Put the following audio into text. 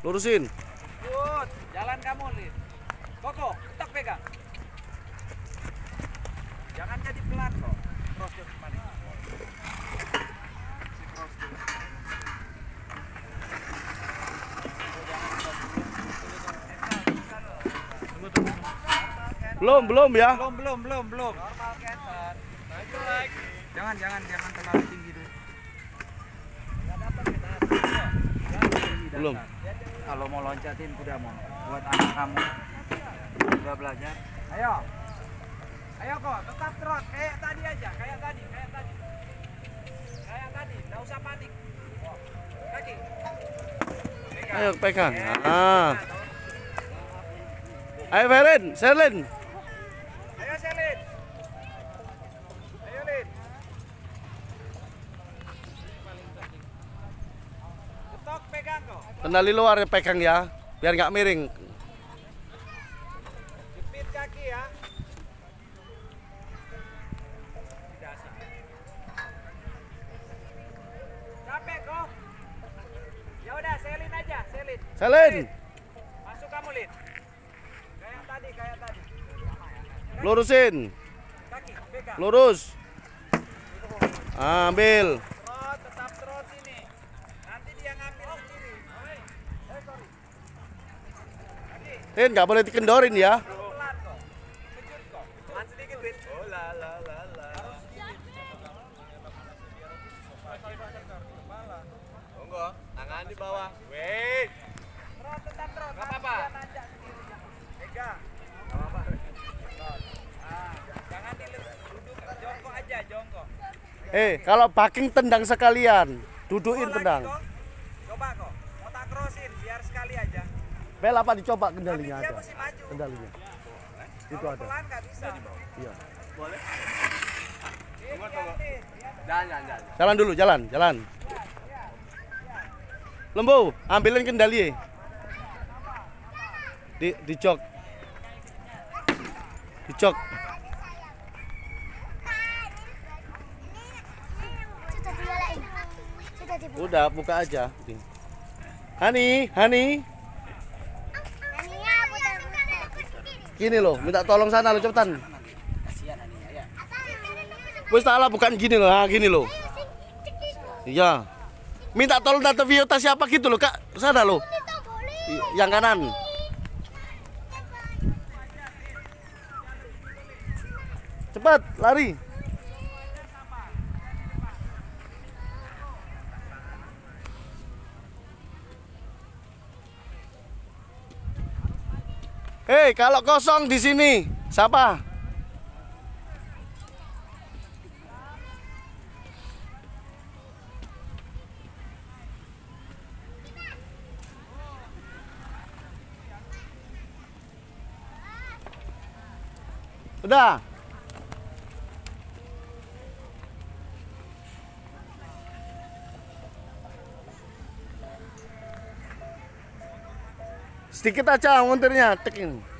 Lurusin. Good. Jalan kamu, Lin. Koko, tetap pegang. Jangan jadi pelan kok. Cross ke depan. Belum ya. Belum. Normal canter. Maju lagi. Jangan terlalu tinggi dulu. Belum. Kalau mau loncatin kuda mau buat anak kamu udah belajar. Ayo kok, tetap trot kayak tadi aja, kayak tadi. Enggak usah panik. Kaki. Ayo pegang. Ayo Ferin, Selin. Ayo Selin. Ayo Lin. Ketok pegang kok. Kendali luar ya pegang ya, biar nggak miring. Jepit kaki ya. Capek kok. Ya udah, Selin aja, Selin. Selin. Masuk kamu, Lin. Kayak tadi. Lurusin. Kaki, pegang. Lurus. Ambil. Trot, tetap trot sini. Nanti dia ngambil sendiri. Sorry. Kaki, Nggak boleh dikendorin ya. pelan kok. Kejut kok. Pelan sedikit, Lin. Oh la. Monggo, tangan di bawah. Wait. Trot, tetap trot. Gak apa-apa. Dia nanjak sendiri. Pegang. Gak apa-apa. Trot. Jangan duduk, jongkok aja, jongkok. Kalau backing tendang sekalian, dudukin Lagi, tendang. kok. Coba kok. Mau tak crossin biar sekali aja. Bel apa dicoba kendalinya Tapi dia ada. mesti maju. Kendalinya. Itu Kalau ada. pelan nggak bisa. Iya. Boleh? Tunggu. Jangan. Jalan dulu, jalan. Lembu, ambilin kendali. Di jok. Udah, buka aja. Hani. Gini loh, minta tolong sana lo cepetan. Wis tak bukan gini loh, gini loh. Iya. Minta tolong Tante Viota siapa gitu loh, Kak. Sana loh. Yang kanan. Cepat, lari. Kalau kosong di sini, siapa? Udah. Sedikit aja muntirnya, tekin.